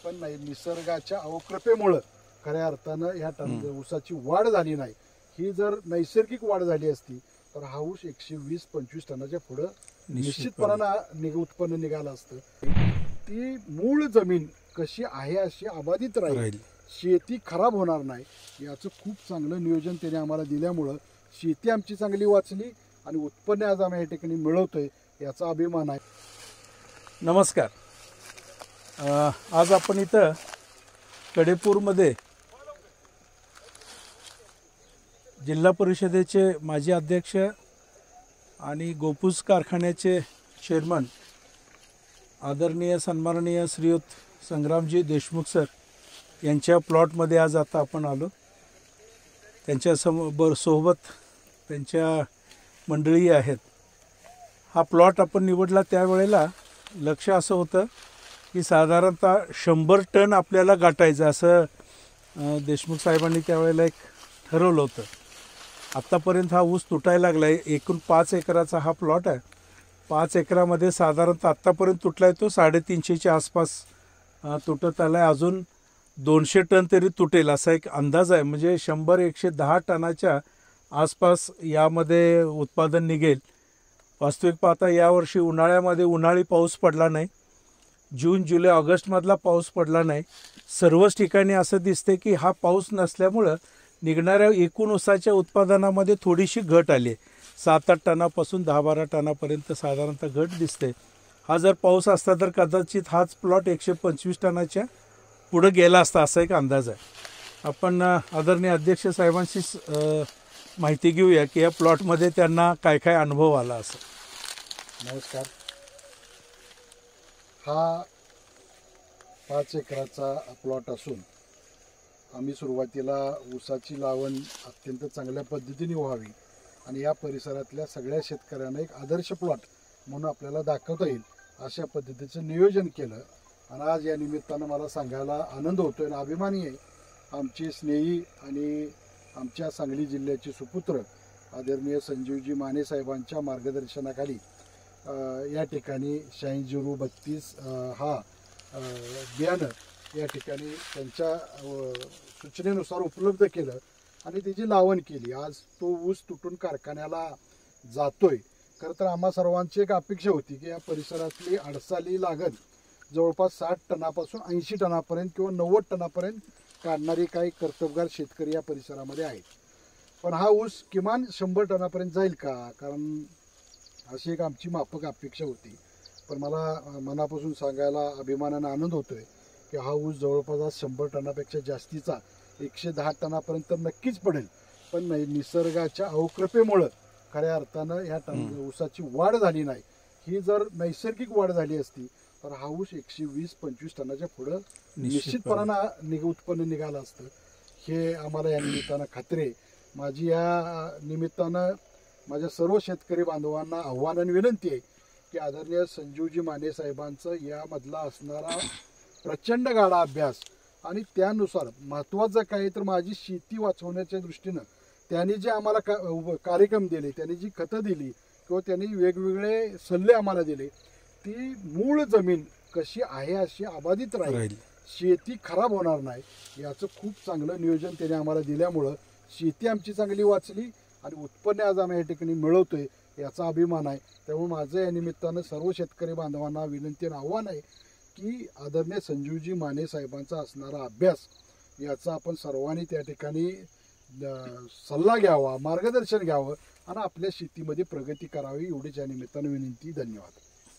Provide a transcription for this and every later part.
पण नाही निसर्गाच्या अवकृपेमुळे खऱ्या अर्थानं ह्या ऊसाची वाढ झाली नाही। ही जर नैसर्गिक वाढ झाली असती तर हा ऊस 120-125 टनाच्या पुढे निश्चितपणाने उत्पन्न निघालं असतं। ती मूळ जमीन कशी आहे अशी अबाधित राहील, शेती खराब होणार नाही याचं खूप चांगलं नियोजन त्याने आम्हाला दिल्यामुळं शेती आमची चांगली वाचली आणि उत्पन्न आज आम्ही या ठिकाणी मिळवतोय याचा अभिमान आहे। नमस्कार, आज आपण इथं कडेपूरमध्ये जिल्हा परिषदेचे माजी अध्यक्ष आणि गोपूस कारखान्याचे चेअरमन आदरणीय सन्माननीय श्रीयुत संग्रामजी देशमुख सर यांच्या प्लॉटमध्ये आज आता आपण आलो। त्यांच्या सोबत त्यांच्या मंडळी आहेत। हा प्लॉट आपण निवडला त्यावेळेला लक्ष असं होतं की साधारणतः 100 टन आपल्याला गाठायचं असं देशमुख साहेबांनी त्यावेळेला एक ठरवलं होतं। आत्तापर्यंत हा ऊस तुटायला लागला आहे। एकूण 5 एकराचा हा प्लॉट आहे। 5 एकरामध्ये साधारणतः आत्तापर्यंत तुटला आहे तो 350च्या आसपास तुटत आला आहे। अजून 200 टन तरी तुटेल असा एक अंदाज आहे। म्हणजे 100-110 टनाच्या आसपास यामध्ये उत्पादन निघेल। वास्तविक पाहता यावर्षी उन्हाळ्यामध्ये उन्हाळी पाऊस पडला नाही, जून जुलै ऑगस्टमधला पाऊस पडला नाही। सर्वच ठिकाणी असं दिसते की हा पाऊस नसल्यामुळं निघणाऱ्या एकूण ऊसाच्या उत्पादनामध्ये थोडीशी घट आली आहे। 7-8 टनापासून 10-12 टनापर्यंत साधारणतः घट दिसते। हा जर पाऊस असता तर कदाचित हाच प्लॉट 125 टनाच्या पुढे गेला असता असा एक अंदाज आहे। आपण आदरणीय अध्यक्ष साहेबांशी माहिती घेऊया की या प्लॉटमध्ये त्यांना काय काय अनुभव आला असं। नमस्कार, हा 5 एकराचा प्लॉट असून आम्ही सुरुवातीला ऊसाची लावण अत्यंत चांगल्या पद्धतीने व्हावी आणि या परिसरातल्या सगळ्या शेतकऱ्यांना एक आदर्श प्लॉट म्हणून आपल्याला दाखवता येईल अशा पद्धतीचं नियोजन केलं। आणि आज या निमित्तानं मला सांगायला आनंद होतोय आणि अभिमानी आहे। आमची स्नेही आणि आमच्या सांगली जिल्ह्याचे सुपुत्र आदरणीय संजीवजी माने साहेबांच्या मार्गदर्शनाखाली या ठिकाणी 86-032 हा बियाणं या ठिकाणी त्यांच्या सूचनेनुसार उपलब्ध केलं आणि त्याची लावण केली। आज तो ऊस तुटून कारखान्याला जातोय। खरं तर आम्हा सर्वांची एक अपेक्षा होती की या परिसरातली अडसाली लागण जवळपास 60 टनापासून 80 टनापर्यंत किंवा 90 टनापर्यंत काढणारी काही कर्तबगार शेतकरी या परिसरामध्ये आहेत। पण हा ऊस किमान 100 टनापर्यंत जाईल का, कारण अशी एक आमची माफक अपेक्षा होती। पण मला मनापासून सांगायला अभिमानाने आनंद होतोय की हा ऊस जवळपास आज 100 टनापेक्षा जास्तीचा 110 टनापर्यंत नक्कीच पडेल। पण नाही निसर्गाच्या अवकृपेमुळे खऱ्या अर्थानं ह्या ऊसाची वाढ झाली नाही। ही जर नैसर्गिक वाढ झाली असती तर हा ऊस 120-125 टनाच्या पुढे निश्चितपणाने उत्पन्न निघालं असतं। हे आम्हाला या निमित्तानं खात्री आहे। माझी या निमित्तानं माझ्या सर्व शेतकरी बांधवांना आव्हान आणि विनंती आहे की आदरणीय संजीवजी माने साहेबांचं यामधला असणारा प्रचंड गाढा अभ्यास आणि त्यानुसार महत्त्वाचं काय तर माझी शेती वाचवण्याच्या दृष्टीनं त्यांनी जे आम्हाला कार्यक्रम दिले, त्यांनी जी खतं दिली किंवा त्यांनी वेगवेगळे सल्ले आम्हाला दिले, ती मूळ जमीन कशी आहे अशी अबाधित राहील, शेती खराब होणार नाही याचं खूप चांगलं नियोजन त्याने आम्हाला दिल्यामुळं शेती आमची चांगली वाचली आणि उत्पन्न आज आम्ही या ठिकाणी मिळवतोय याचा अभिमान आहे। त्यामुळे माझं या निमित्तानं सर्व शेतकरी बांधवांना विनंती आणि आव्हान आहे की आदरणीय संजीवजी माने साहेबांचा असणारा अभ्यास याचा आपण सर्वांनी त्या ठिकाणी सल्ला घ्यावा, मार्गदर्शन घ्यावं आणि आपल्या शेतीमध्ये प्रगती करावी एवढीच या निमित्तानं विनंती। धन्यवाद।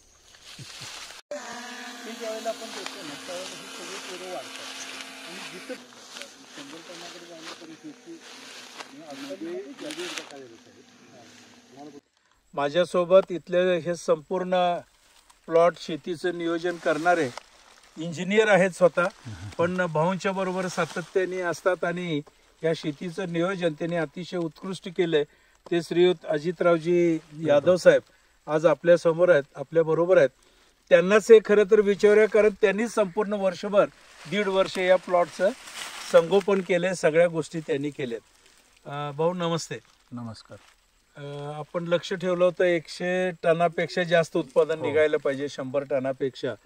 ज्यावेळेला आपण देतो ना त्यावेळेला ही सगळी पोरं वाढतात आणि जिथं 100 टनाकडे जाण्याची शेती माझ्यासोबत इथले हे संपूर्ण प्लॉट शेतीचं नियोजन करणारे इंजिनियर आहेत स्वतः, पण भाऊंच्या बरोबर सातत्याने असतात आणि या शेतीचं नियोजन त्यांनी अतिशय उत्कृष्ट केलंय। ते श्रीयुत अजितरावजी यादव साहेब आज आपल्या समोर आहेत, आपल्या बरोबर आहेत। त्यांनाच हे खरं तर विचारूया, कारण त्यांनी संपूर्ण वर्षभर 1.5 वर्ष या प्लॉटचं संगोपन केले, सगळ्या गोष्टी त्यांनी केल्यात। भाऊ नमस्ते। नमस्कार। आपण लक्ष ठेवलं होतं 100 टनापेक्षा जास्त उत्पादन निघायला पाहिजे, 100 टनापेक्षा।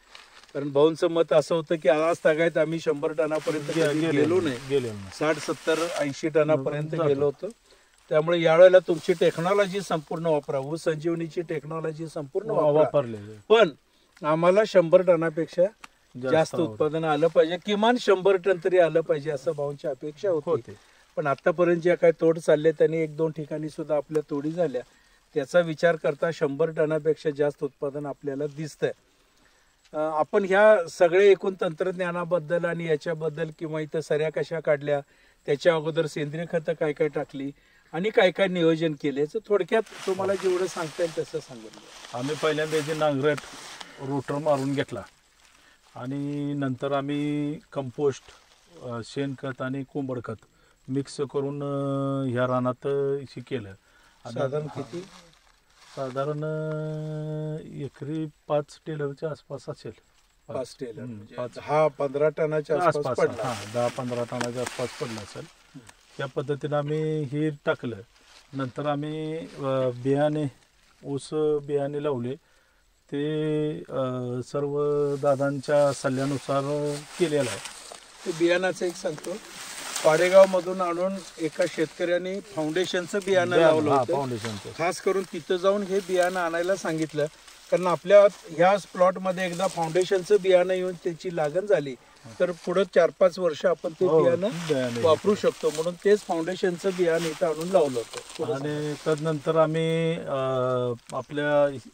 कारण भाऊंचं मत असं होतं की आज तागायत आम्ही 100 टनापर्यंत कधी गेलो नाही, गेलेलो नाही. 60, 70, 80 टनापर्यंत गेलो होतो. त्यामुळे यावेळेला तुमची टेक्नॉलॉजी संपूर्ण वापरा, ऊस संजीवनीची टेक्नॉलॉजी संपूर्ण वापरा. वापरलेले पण आम्हाला 100 टनापेक्षा जास्त उत्पादन आलं पाहिजे, किमान 100 टन तरी आलं पाहिजे असं भाऊंची अपेक्षा होती. पण आतापर्यंत ज्या काही तोड चालले त्यांनी 1-2 ठिकाणी सुद्धा आपल्या तोडी झाल्या. त्याचा विचार करता 100 टनापेक्षा जास्त उत्पादन आपल्याला दिसतंय. आपण ह्या सगळे एकूण तंत्रज्ञानाबद्दल आणि याच्याबद्दल किंवा इथं सऱ्या कशा काढल्या, त्याच्या अगोदर सेंद्रिय खतं काय काय टाकली आणि काय काय नियोजन केले, थोडक्यात तुम्हाला जेवढं सांगता येईल तसं सांगितलं. आम्ही पहिल्यांदा जे नांगरट रोटर मारून घेतला आणि नंतर आम्ही कंपोस्ट, शेणखत आणि कोंबड खत मिक्स करून ह्या रानात हे केलं. साधारण किती? साधारण एकरी 5 टेलरच्या आसपास असेल. 5 टेलर, 10-15 टनाच्या आसपास पडला. 10-15 टनाच्या आसपास पडला असेल. त्या पद्धतीनं आम्ही हे टाकलं. नंतर आम्ही बियाणे, ऊस बियाणे लावले. ते सर्व दादांच्या सल्ल्यानुसार केलेलं आहे. ते बियाणाचं एक सांगतो, पाडेगाव मधून आणून एका शेतकऱ्याने फाउंडेशनचं बियाणं लावलं होतं. फाउंडेशनचं खास करून तिथं जाऊन हे बियाणं आणायला सांगितलं, कारण आपल्या ह्या प्लॉटमध्ये एकदा फाउंडेशनचं बियाणं येऊन त्याची लागण झाली तर पुढं 4-5 वर्ष आपण ते बियाणं वापरू शकतो. म्हणून तेच फाउंडेशनचं बियाणं इथं आणून लावलं होतं. आणि त्यानंतर आम्ही आपल्या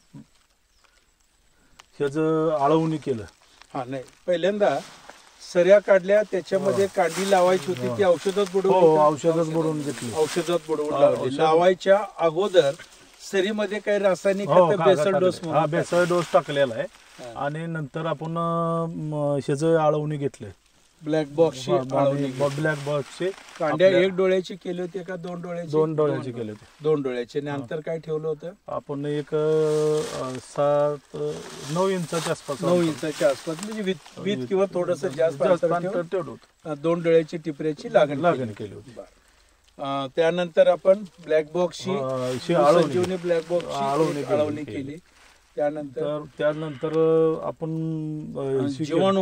ह्याचं आळवणी केलं. हा, नाही, पहिल्यांदा सऱ्या काढल्या, त्याच्यामध्ये कांडी लावायची होती, ती औषधात बुडवून औषधात बुडवून घेतली. औषधात बुडवून लावली. लावायच्या अगोदर सरीमध्ये काही रासायनिक खतं, बेसल डोस म्हणून बेसल डोस टाकलेला आहे. आणि नंतर आपण ह्याचं आळवणी घेतलं, ब्लॅक बॉक्सची. ब्लॅक बॉक्सचे कांड्या 1 डोळ्याची केली होती का 2 डोळ्याची? 2 डोळ्याची केले होते. 2 डोळ्याची. नंतर काय ठेवलं होतं? आपण एक 7-9 इंचाच्या आसपास, 9 इंचाच्या आसपास, म्हणजे वीत किंवा थोडस जास्त तेवढं होतं. 2 डोळ्याची टिपऱ्याची लागण केली होती. त्यानंतर आपण ब्लॅक बॉक्सची संजीवनी ब्लॅक बॉक्स आळवणी केली. त्यानंतर आपण जीवाणू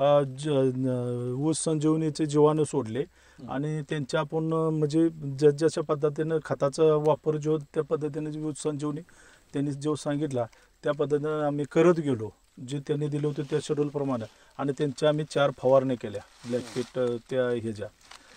ऊस संजीवनीचे जीवाणू सोडले आणि त्यांच्या आपण म्हणजे जशा पद्धतीनं खताचा वापर जो त्या पद्धतीने ऊस संजीवनी त्यांनी जो सांगितला त्या पद्धतीने आम्ही करत गेलो, जे त्यांनी दिलं होतं त्या शेड्यूल प्रमाणे. आणि त्यांच्या आम्ही 4 फवारण्या केल्या, ब्लॅक किट त्या ह्याच्या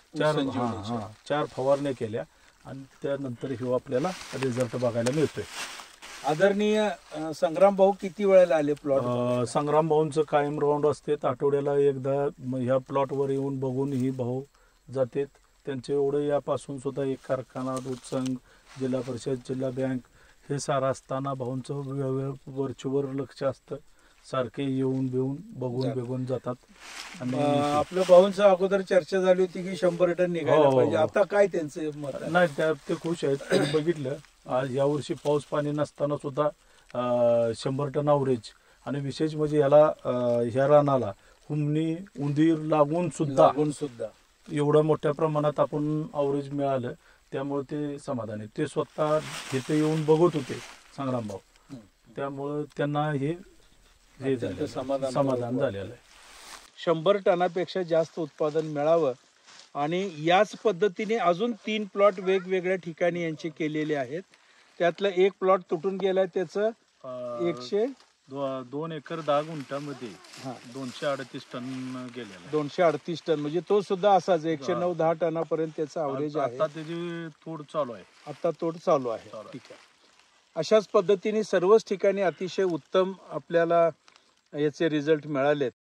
4 फवारण्या केल्या. आणि त्यानंतर हे आपल्याला रिझल्ट बघायला मिळतोय. आदरणीय संग्राम भाऊ किती वेळेला आले प्लॉट? संग्राम भाऊंचं कायम राऊंड असते. आठवड्याला एकदा ह्या प्लॉटवर येऊन बघून ही भाऊ जातात. त्यांचे एवढं यापासून सुद्धा एक कारखाना, दूध संघ, जिल्हा परिषद, जिल्हा बँक हे सारं असताना भाऊंचं वरचीवर लक्ष असतं. सारखे येऊन बिऊन बघून जातात. आणि आपल्या भाऊंचं अगोदर चर्चा झाली होती की 100 टन निघायला पाहिजे. आता काय त्यांचं मत? नाही, ते खुश आहेत. त्यांनी बघितलं आज यावर्षी पाऊस पाणी नसताना सुद्धा 100 टन अवरेज. आणि विशेष म्हणजे याला ह्या रानाला हुमणी, उंदीर लागून सुद्धा एवढ्या मोठ्या प्रमाणात आपण अवरेज मिळालं. त्यामुळे ते समाधानी. ते स्वतः इथे येऊन बघत होते संग्राम भाऊ. त्यामुळं त्यांना हे समाधान झालेलं आहे. 100 टनापेक्षा जास्त उत्पादन मिळावं आणि याच पद्धतीने अजून 3 प्लॉट वेगवेगळ्या ठिकाणी यांचे केलेले आहेत. त्यातलं एक प्लॉट तुटून गेलाय, त्याचं 2 एकर 10 गुंठ्यामध्ये 238 टन गेलेला. 238 टन म्हणजे तो सुद्धा असाच 109-10 टनापर्यंत त्याचा अवरेज आहे. आता त्याची तोड चालू आहे. ठीक आहे. अशाच पद्धतीने सर्वच ठिकाणी अतिशय उत्तम आपल्याला याचे रिझल्ट मिळालेत.